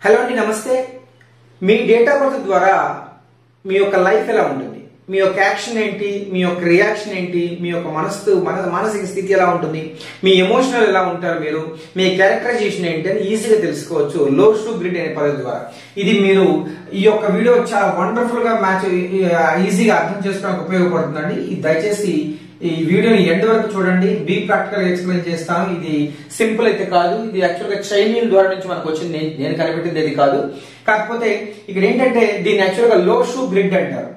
Hello అండి, నమస్తే. మీ date of birth ద్వారా మీ యొక్క లైఫ్ ఎలా ఉంటుంది, మీ యొక్క యాక్షన్ ఏంటి, మీ యొక్క రియాక్షన్ ఏంటి, మీ యొక్క మానసిక స్థితి ఎలా ఉంటుంది, మీ ఎమోషనల్ ఎలా ఉంటారు, మీరు మీ క్యారెక్టరైజేషన్ ఏంటి అని ఈజీగా తెలుసుకోవచ్చు లోషు గ్రిడ్ అనే పద్ధతి ద్వారా. ఇది మీరు ఈ యొక్క వీడియో చాలా వండర్ఫుల్ గా ఈజీగా అర్థం చేసుకోవడానికి ఉపయోగపడుతుందండి. ఇది దయచేసి ఈ వీడియోని ఎండ్ వరకు చూడండి. బీ ప్రాక్టికల్ ఎక్స్ప్లెయిన్ చేస్తాను. ఇది సింపుల్ అయితే కాదు, ఇది యాక్చువల్ గా చైనీయుల ద్వారా నుంచి మనకు వచ్చింది, నేను కనిపెట్టింది ఇది కాదు. కాకపోతే ఇక్కడ ఏంటంటే దీన్ని యాక్చువల్ గా లోషు గ్రిడ్ అంటారు.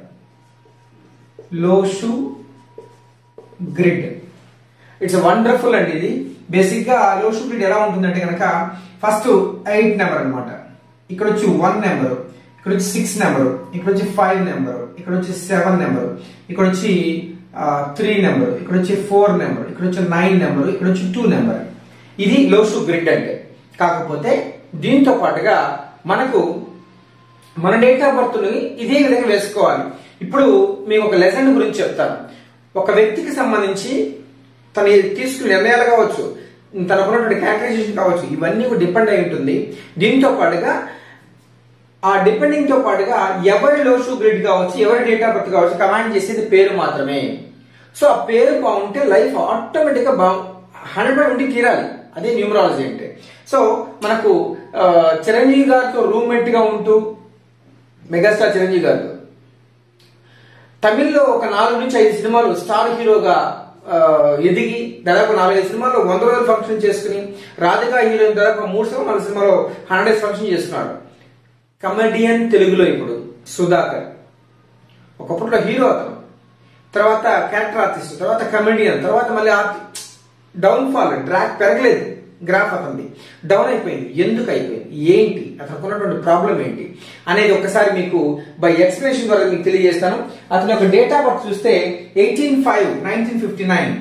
లోషు గ్రిడ్ ఇట్స్ వండర్ఫుల్ అండి. ఇది బేసిక్ గా లోషు గ్రిడ్ ఎలా ఉంటుందంటే కనుక ఫస్ట్ 8 నెంబర్ అనమాట, ఇక్కడ వచ్చి 1 నెంబర్, ఇక్కడ వచ్చి 6 నెంబర్, ఇక్కడ వచ్చి 5 నెంబర్, ఇక్కడ వచ్చి 7 నెంబర్, ఇక్కడ వచ్చి 3 నెంబర్, ఇక్కడ వచ్చి 4 నెంబర్, ఇక్కడ వచ్చి 9 నెంబర్, ఇక్కడ వచ్చి 2 నెంబర్. ఇది లోషు గ్రిడ్ అంటే. కాకపోతే దీంతో పాటుగా మనకు మన డేట్ ఆఫ్ బర్త్ ని ఇదే విధంగా వేసుకోవాలి. ఇప్పుడు మీకు ఒక లెసన్ గురించి చెప్తాను. ఒక వ్యక్తికి సంబంధించి తను తీసుకునే నిర్ణయాలు కావచ్చు, తనకున్నటువంటి క్యారెక్టరైజేషన్ కావచ్చు, ఇవన్నీ డిపెండ్ అయి ఉంటుంది. దీంతో పాటుగా ఆ డిపెండింగ్ తో పాటుగా ఎవరి లోషు గ్రిడ్ కావచ్చు, ఎవరి డేట్ ఆఫ్ బర్త్ కావచ్చు, కమాండ్ చేసేది పేరు మాత్రమే. సో ఆ పేరు బాగుంటే లైఫ్ ఆటోమేటిక్ గా 100% తీరాలి. అదే న్యూమరాలజీ అంటే. సో మనకు చిరంజీవి గారితో రూమ్మేట్ గా ఉంటూ, మెగాస్టార్ చిరంజీవి గారితో తమిళ్లో ఒక 4 నుంచి 5 సినిమాలు స్టార్ హీరోగా ఎదిగి దాదాపు 4-5 సినిమాల్లో 100 రోజులు ఫంక్షన్ చేసుకుని, రాధికా హీరోయిన్ దాదాపు 3 సినిమాలు 4 సినిమాలో 100 డేస్ ఫంక్షన్ చేస్తున్నాడు. కమెడియన్ తెలుగులో ఇప్పుడు సుధాకర్. ఒకప్పట్లో హీరో అతను, తర్వాత క్యారెక్టర్ ఆర్టిస్ట్, తర్వాత కమెడియన్, తర్వాత మళ్ళీ డౌన్ ఫాల్, ట్రాక్ పెరగలేదు, గ్రాఫ్ అతనిది డౌన్ అయిపోయింది. ఎందుకు అయిపోయింది, ఏంటి, అతనికి ఉన్నటువంటి ప్రాబ్లం ఏంటి అనేది ఒకసారి మీకు బై ఎక్స్ప్లెనేషన్ ద్వారా మీకు తెలియజేస్తాను. అతని యొక్క డేట్ ఆఫ్ బర్త్ చూస్తే 18/5/1959,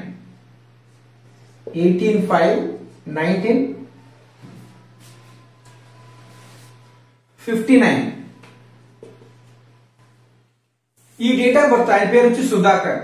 18/5/1959. ఈ డేట్ ఆఫ్ బర్త్ ఆయన పేరు వచ్చి సుధాకర్,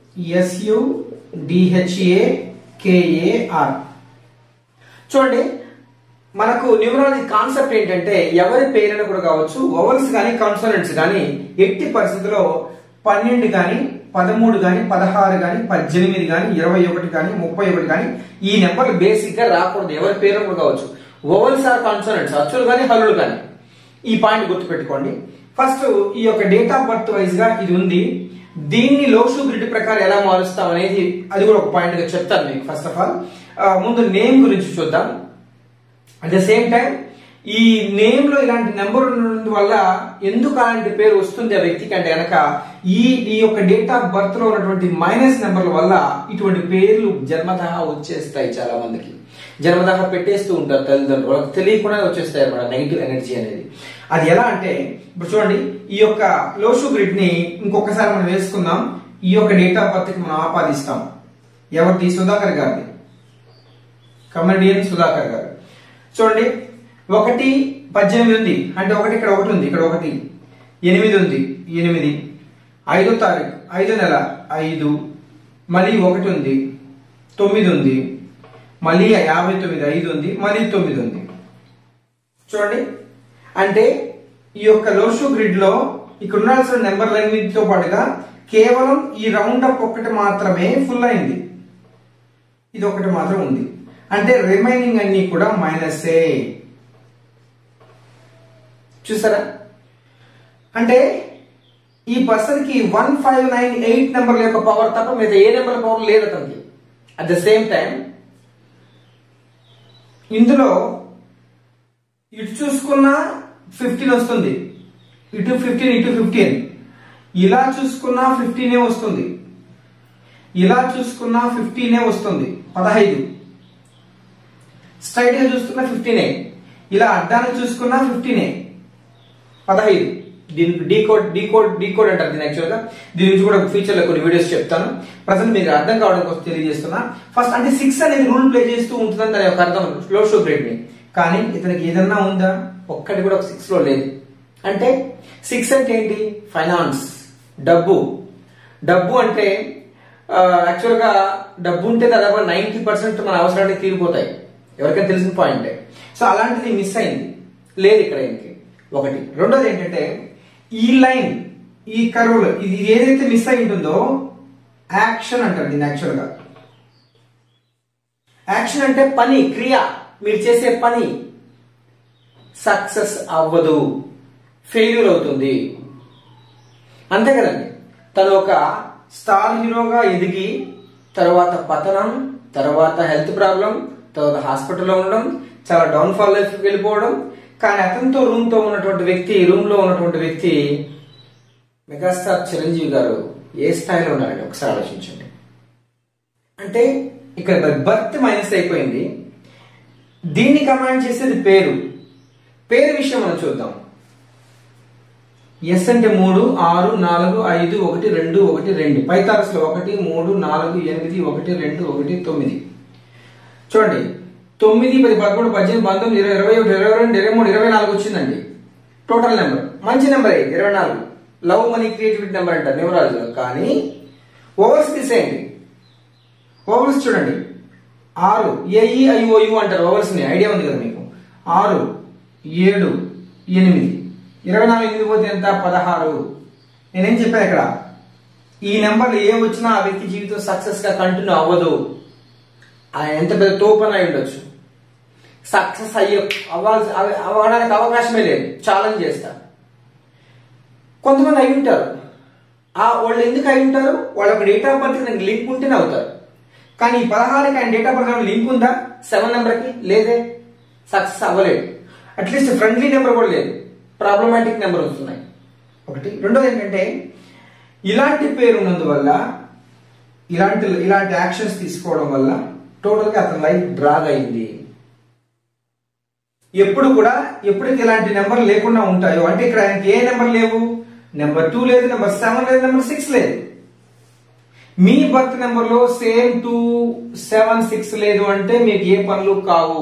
SUDHAKAR. చూడండి, మనకు న్యూమరాలజీ కాన్సెప్ట్ ఏంటంటే ఎవరి పేరైనా కూడా కావచ్చు, వవల్స్ కానీ కాన్సోనెంట్స్ కానీ ఎట్టి పరిస్థితుల్లో 12 కానీ 13 కానీ 16 కానీ 18 కానీ 21 కానీ 31 కానీ ఈ నెంబర్లు బేసిక్ గా రాకూడదు. ఎవరి పేరు కూడా కావచ్చు, వవల్స్ ఆర్ కాన్సోనెంట్స్, అచ్చులు కానీ హల్లులు కానీ. ఈ పాయింట్ గుర్తుపెట్టుకోండి. ఫస్ట్ ఈ యొక్క డేట్ ఆఫ్ బర్త్ వైజ్ గా ఇది ఉంది. దీన్ని లోషు గ్రిడ్ ప్రకారం ఎలా మారుస్తాం అనేది అది కూడా ఒక పాయింట్ గా చెప్తాను మీకు. ఫస్ట్ ఆఫ్ ఆల్ ముందు నేమ్ గురించి చూద్దాం. అట్ ద సేమ్ టైం ఈ నేమ్ లో ఇలాంటి నెంబర్ ఉన్నందు వల్ల ఎందుకు అలాంటి పేరు వస్తుంది ఆ వ్యక్తికి అంటే కనుక ఈ యొక్క డేట్ ఆఫ్ బర్త్ లో ఉన్నటువంటి మైనస్ నెంబర్ల వల్ల ఇటువంటి పేర్లు జన్మతః వచ్చేస్తాయి. చాలా మందికి జన్మతః పెట్టేస్తూ ఉంటారు తల్లిదండ్రులు, వాళ్ళకి తెలియకుండా వచ్చేస్తాయి అన్నమాట నెగిటివ్ ఎనర్జీ అనేది. అది ఎలా అంటే ఇప్పుడు చూడండి, ఈ యొక్క లోషు గ్రిడ్ ని ఇంకొకసారి మనం వేసుకుందాం. ఈ యొక్క డేట్ ఆఫ్ బర్త్ కి మనం ఆపాదిస్తాం. ఎవరిది, సుధాకర్ గారిది, కమెడియన్ సుధాకర్ గారు. చూడండి, 1/18 ఉంది అంటే ఒకటి ఇక్కడ, ఒకటి ఉంది ఇక్కడ, 1 8 ఉంది, 8 5వ తారీఖు 5వ నెల 5, మళ్ళీ 1 ఉంది, 9 ఉంది, మళ్ళీ 59 5 ఉంది, మళ్ళీ 9 ఉంది. చూడండి, అంటే ఈ యొక్క లోషు గ్రిడ్ లో ఇక్కడ ఉండాల్సిన నెంబర్లన్నిటితో పాటుగా కేవలం ఈ రౌండ్ అప్ ఒకటి మాత్రమే ఫుల్ అయింది. ఇది ఒకటి మాత్రం ఉంది, అంటే రిమైనింగ్ అన్ని కూడా మైనసే. చూసారా, అంటే ఈ పర్సన్ కి 1598 నెంబర్ల యొక్క పవర్ తప్ప మీద ఏ నెంబర్ పవర్ లేదు అతనికి. అట్ ద సేమ్ టైం ఇందులో ఇటు చూసుకున్నా 15 వస్తుంది, ఇటు 15 ఇటు 15, ఇలా చూసుకున్నా 15 వస్తుంది, ఇలా చూసుకున్నా 15 వస్తుంది, 15. స్ట్రైట్ గా చూసుకున్నా 15, ఇలా అడ్డానికి చూసుకున్నా 15, 15. దీనికి డీకోడ్ అంటారు దీని యాక్చువల్ గా. దీని నుంచి కూడా ఫ్యూచర్ లో కొన్ని వీడియోస్ చెప్తాను. ప్రజెంట్ మీకు అర్థం కావడం కోసం తెలియజేస్తున్నా. ఫస్ట్ అంటే 6 అనేది రూల్ ప్లే చేస్తూ ఉంటుందని దాని యొక్క అర్థం లోషు గ్రిడ్ ని. కానీ ఇతనికి ఏదన్నా ఉందా, ఒక్కటి కూడా 6 లో లేదు. అంటే 6 అంటే ఏంటి, ఫైనాన్స్, డబ్బు. డబ్బు అంటే యాక్చువల్ గా డబ్బు ఉంటే దాదాపు 90% మన అవసరానికి తీరిపోతాయి, ఎవరికైనా తెలిసిన పాయింటే. సో అలాంటిది మిస్ అయింది. లేదు ఇక్కడ ఇంకే ఒకటి. రెండోది ఏంటంటే ఈ లైన్ ఈ కర్వ్లో ఇది ఏదైతే మిస్ అయి ఉంటుందో యాక్షన్ అంటారు దీన్ని. యాక్చువల్ గా యాక్షన్ అంటే పని, క్రియ, మీరు చేసే పని సక్సెస్ అవ్వదు, ఫెయిల్యూర్ అవుతుంది. అంతే కదండి. తను ఒక స్టార్ హీరోగా ఎదిగి తర్వాత పతనం, తర్వాత హెల్త్ ప్రాబ్లం, తర్వాత హాస్పిటల్లో ఉండడం, చాలా డౌన్ ఫాల్ లైఫ్కి వెళ్ళిపోవడం. కానీ అతనితో రూమ్ లో ఉన్నటువంటి వ్యక్తి మెగాస్టార్ చిరంజీవి గారు ఏ స్థాయిలో ఉన్నారండి ఒకసారి ఆలోచించండి. అంటే ఇక్కడ బర్త్ మైనస్ అయిపోయింది. దీన్ని కమాండ్ చేసేది పేరు. పేరు విషయం మనం చూద్దాం. ఎస్ అంటే 3, 6, 4, 5, 1, 2, 1, 2. పైతారస్ లో 1, 3, 4, 8, 1, 2, 1, 9. చూడండి 9, 10, 11, 18, 19, 20, 21, 22, 23, 24 వచ్చిందండి టోటల్ నెంబర్. మంచి number 24. Love, money, creativity number అంటారు న్యూమరాలజీలో. కానీ ఓవర్స్ తీసేయండి. ఓవర్స్ చూడండి 6, AEIOU అంటారు ఓవర్స్ ని. ఐడియా ఉంది కదా మీకు. 6, 7, 8, 24 8 పోతే ఎంత? 16. నేనేం చెప్పాను ఇక్కడ, ఈ నెంబర్లు ఏం వచ్చినా ఆ వ్యక్తి జీవితం సక్సెస్ గా కంటిన్యూ అవ్వదు. ఆయన ఎంత పెద్ద తోపన అయి ఉండొచ్చు, సక్సెస్ అవ్వడానికి అవకాశమే లేదు. ఛాలెంజ్ చేస్తా. కొంతమంది అయి ఉంటారు. వాళ్ళు ఎందుకు అయి ఉంటారు? వాళ్ళ డేట్ ఆఫ్ బర్త్ లింక్ ఉంటేనే అవుతారు. కానీ ఈ 16కి ఆయన డేట్ ఆఫ్ బర్త్ లింక్ ఉందా? 7 నెంబర్కి లేదే, సక్సెస్ అవ్వలేదు. అట్లీస్ట్ ఫ్రెండ్లీ నెంబర్ కూడా లేదు, ప్రాబ్లమాటిక్ నెంబర్ వస్తున్నాయి. ఒకటి. రెండోది ఏంటంటే ఇలాంటి పేరు ఉన్నందువల్ల ఇలాంటి యాక్షన్స్ తీసుకోవడం వల్ల టోటల్ గా అతని లైఫ్ డ్రాగ్ అయింది. ఎప్పుడైతే ఇలాంటి నెంబర్ లేకుండా ఉంటాయో, అంటే ఇక్కడ ఆయనకి ఏ నెంబర్ లేవు, నెంబర్ 2 లేదు, నెంబర్ 7 లేదు, నెంబర్ 6 లేదు. మీ బర్త్ నెంబర్ లో సేమ్ 2, 7, 6 లేదు అంటే మీకు ఏ పనులు కావు.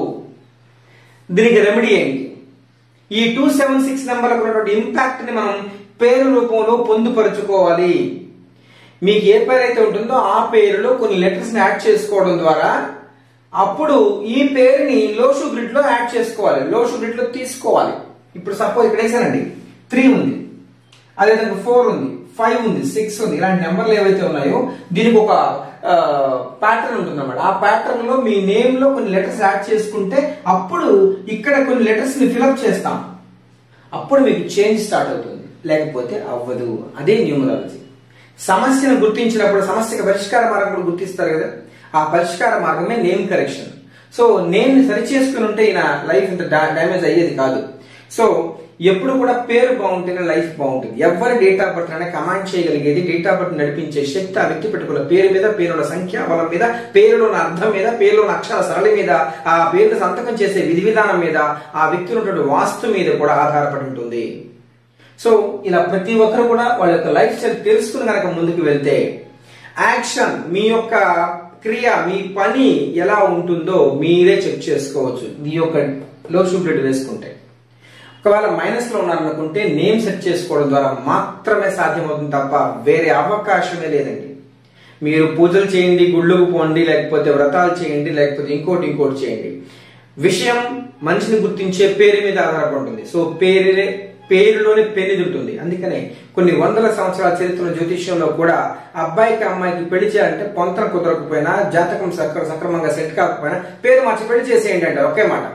దీనికి రెమెడీ ఏంటి? ఈ 2, 7, 6 నెంబర్లకు ఉన్నటువంటి ఇంపాక్ట్ ని మనం పేరు రూపంలో పొందుపరుచుకోవాలి. మీకు ఏ పేరు అయితే ఉంటుందో ఆ పేరులో కొన్ని లెటర్స్ ని యాడ్ చేసుకోవడం ద్వారా అప్పుడు ఈ పేరుని లోషు గ్రిడ్ లో యాడ్ చేసుకోవాలి, లోషు గ్రిడ్ లో తీసుకోవాలి. ఇప్పుడు సపోజ్ ఇక్కడ వేసానండి 3 ఉంది, అదేవిధంగా 4 ఉంది, 5 ఉంది, 6 ఉంది. ఇలాంటి నెంబర్లు ఏవైతే ఉన్నాయో దీనికి ఒక ప్యాటర్న్ ఉంటుంది అన్నమాట. ఆ ప్యాటర్న్ లో మీ నేమ్ లో కొన్ని లెటర్స్ యాడ్ చేసుకుంటే అప్పుడు ఇక్కడ కొన్ని లెటర్స్ ని ఫిల్అప్ చేస్తాం. అప్పుడు మీకు చేంజ్ స్టార్ట్ అవుతుంది, లేకపోతే అవ్వదు. అదే న్యూమరాలజీ. సమస్యను గుర్తించినప్పుడు సమస్యకు పరిష్కార మార్గం కూడా గుర్తిస్తారు కదా, ఆ పరిష్కార మార్గమే నేమ్ కరెక్షన్. సో నేమ్ ని సరి చేసుకుని ఉంటే ఈయన లైఫ్ ఇంత డ్యామేజ్ అయ్యేది కాదు. సో ఎప్పుడు కూడా పేరు బాగుంటేనే లైఫ్ బాగుంటుంది. ఎవరి డేట్ ఆఫ్ బర్త్ అనే కమాండ్ చేయగలిగేది, డేట్ ఆఫ్ బర్త్ నడిపించే శక్తి ఆ వ్యక్తి పెట్టుకున్న పేరు మీద, పేరుల సంఖ్యాబలం మీద, పేరులోని అర్థం మీద, పేరులోని అక్షర సరళి మీద, ఆ పేరును సంతకం చేసే విధి విధానం మీద, ఆ వ్యక్తి ఉన్నటువంటి వాస్తు మీద కూడా ఆధారపడి ఉంటుంది. సో ఇలా ప్రతి ఒక్కరు కూడా వాళ్ళ యొక్క లైఫ్ స్టైల్ తెలుసుకుని కనుక ముందుకు వెళ్తే యాక్షన్, మీ యొక్క క్రియ, మీ పని ఎలా ఉంటుందో మీరే చెక్ చేసుకోవచ్చు ఈ యొక్క లోషు గ్రిడ్ వేసుకుంటే. ఒకవేళ మైనస్ లో ఉన్నారనుకుంటే నేమ్ సెట్ చేసుకోవడం ద్వారా మాత్రమే సాధ్యమవుతుంది తప్ప వేరే అవకాశమే లేదండి. మీరు పూజలు చేయండి, గుళ్ళకు పోండి, లేకపోతే వ్రతాలు చేయండి, లేకపోతే ఇంకోటి చేయండి. విషయం మనిషిని గుర్తించే పేరు మీద ఆధారపడి ఉంటుంది. సో పేరులోనే పెళ్లిది ఉంటుంది. అందుకనే కొన్ని వందల సంవత్సరాల చరిత్ర జ్యోతిష్యంలో కూడా అబ్బాయికి అమ్మాయికి పెళ్లి చేయాలంటే పొంతన కుదరకపోయినా, జాతకం సక్రమంగా సెట్ కాకపోయినా పేరు మార్చి పెళ్లి చేసేయండి అంటారు. ఒకే మాట.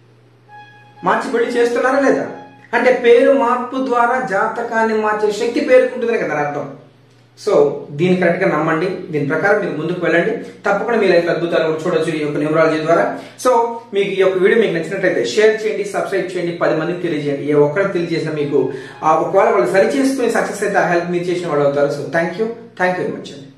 మార్చి పెళ్లి చేస్తున్నారా లేదా? అంటే పేరు మార్పు ద్వారా జాతకాన్ని మార్చే శక్తి పేరుకుంటుందని కదా అర్థం. సో దీన్ని కరెక్ట్ గా నమ్మండి, దీని ప్రకారం మీరు ముందుకు వెళ్ళండి. తప్పకుండా మీ లైఫ్ అద్భుతాలు కూడా చూడొచ్చు ఈ యొక్క న్యూమరాలజీ ద్వారా. సో మీకు ఈ యొక్క వీడియో మీకు నచ్చినట్లయితే షేర్ చేయండి, సబ్స్క్రైబ్ చేయండి, 10 మందికి తెలియజేయండి. ఏ ఒక్కరికి తెలియజేసినా మీకు ఒకవేళ వాళ్ళు సరి చేసుకుని సక్సెస్ అయితే ఆ హెల్ప్ మీరు చేసిన వాళ్ళు అవుతారు. So thank you very much అండి.